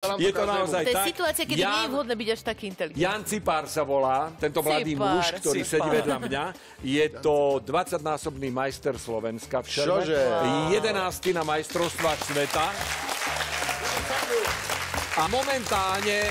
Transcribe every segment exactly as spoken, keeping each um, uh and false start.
Je to naozaj tak. To je situácia, kedy nie je vhodné byť až taký inteligentný. Jan Cipár sa volá, tento mladý muž, ktorý sedí vedľa mňa. Je to dvadsaťnásobný majster Slovenska v šerme. jedenásty na majstrovstvách sveta. A momentálne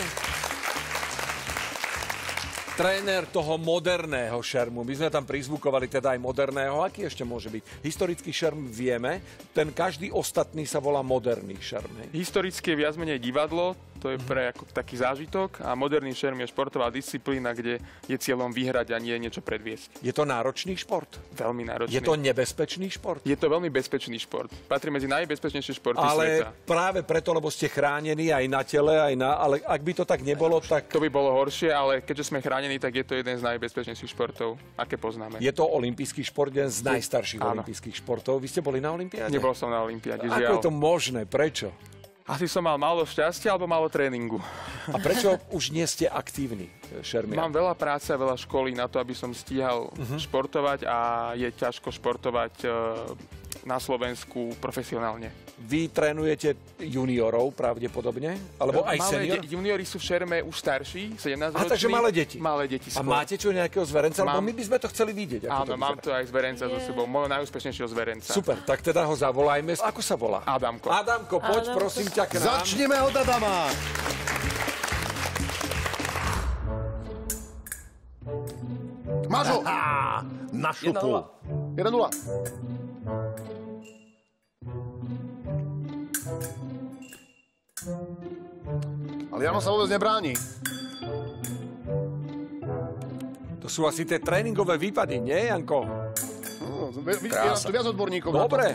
tréner toho moderného šermu. My sme tam prizvukovali teda aj moderného. Aký ešte môže byť? Historický šerm vieme, ten každý ostatný sa volá moderný šerm. Historicky je viac menej divadlo, to je pre ako taký zážitok, a moderný šerm je športová disciplína, kde je cieľom vyhrať a nie niečo predviesť. Je to náročný šport? Veľmi náročný. Je to nebezpečný šport? Je to veľmi bezpečný šport. Patrí medzi najbezpečnejšie športy ale sveta. Ale práve preto, lebo ste chránení aj na tele, aj na... Ale ak by to tak nebolo, tak... To by bolo horšie, ale keďže sme chránení, tak je to jeden z najbezpečnejších športov, aké poznáme. Je to olympijský šport, jeden z najstarších Áno. olympijských športov. Vy ste boli na olympiáde? Nebol som na olympiáde, Ako žiaľ. je to možné? Prečo? Asi som mal málo šťastia alebo málo tréningu. A prečo už nie ste aktívni, šermiar? Mám veľa práce a veľa školy na to, aby som stíhal uh-huh. športovať, a je ťažko športovať na Slovensku profesionálne. Vy trénujete juniorov pravdepodobne? Alebo aj senior? De- juniori sú v šerme už starší, sedemnásťroční. A takže malé deti? Malé deti skôr. A máte čo nejakého zverenca? Mám... Lebo my by sme to chceli vidieť. Ako Áno, to mám to aj zverenca yeah. so sebou. Môjho najúspešnejšieho zverenca. Super, tak teda ho zavolajme. Ako sa volá? Adamko. Adamko, poď Adamko. prosím ťa k nám. Začneme od Adama. Máš ho! Na šupu. jeden nula. Ale Jano sa vôbec nebráni. To sú asi tie tréningové výpady, nie, Janko? No, vidíš, tu viac odborníkov. Dobre.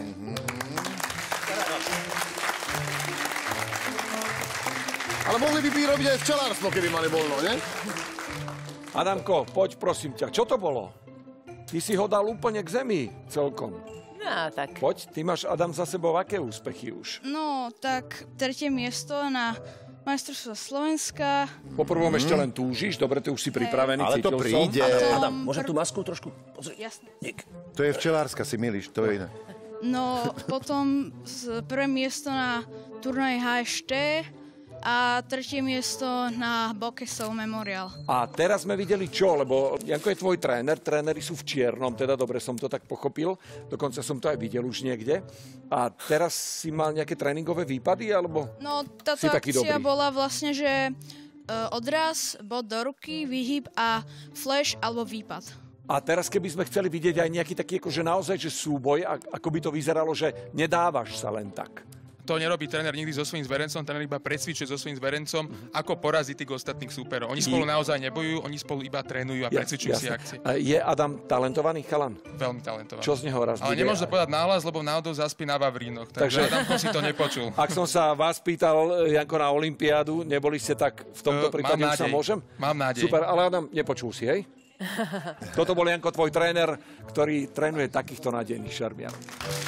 Ale mohli by by robiť aj včelárstvo, keby mali voľno, nie? Adamko, poď prosím ťa. Čo to bolo? Ty si ho dal úplne k zemi celkom. No, tak. Poď, ty máš, Adam, za sebou aké úspechy už? No, tak tretie miesto na majstrovstvá Slovenska. Po prvom mm. ešte len túžiš, dobre, ty už si pripravený, ale to príde. Som... Adam, môžem tú masku trošku pozrieť? Jasné. Nik. To je včelárska, si milíš, to je iné. No, potom z prvé miesto na turnaj há eš té a tretie miesto na Bokesov Memorial. A teraz sme videli čo, lebo Janko je tvoj tréner, tréneri sú v čiernom, teda dobre som to tak pochopil, dokonca som to aj videl už niekde. A teraz si mal nejaké tréningové výpady, alebo no, táto si taký akcia dobrý? bola vlastne, že uh, odraz, bod do ruky, výhyb a flash alebo výpad. A teraz, keby sme chceli vidieť aj nejaký taký, akože naozaj, že súboj, ako by to vyzeralo, že nedávaš sa len tak. To nerobí tréner nikdy so svojím zverencom, tréner iba precvičuje so svojím zverencom, ako poraziť tých ostatných súperov. Oni spolu naozaj nebojujú, oni spolu iba trénujú a Ja, precvičujú si akcie. A je Adam talentovaný chalan? Veľmi talentovaný. Čo z neho raz Ale bude? nemôžem povedať náhlas, lebo náhodou zaspí na Vavrínoch, takže Takže- Adamko si to nepočul. Ak som sa vás pýtal, Janko, na olympiádu, neboli ste tak v tomto Uh, prípade, mám už sa nádej. môžem? Mám nádej. Super, ale Adam, nepočul si, hej? Toto bol, Janko, tvoj tréner, ktorý trénuje takýchto nádejných šarmiarov.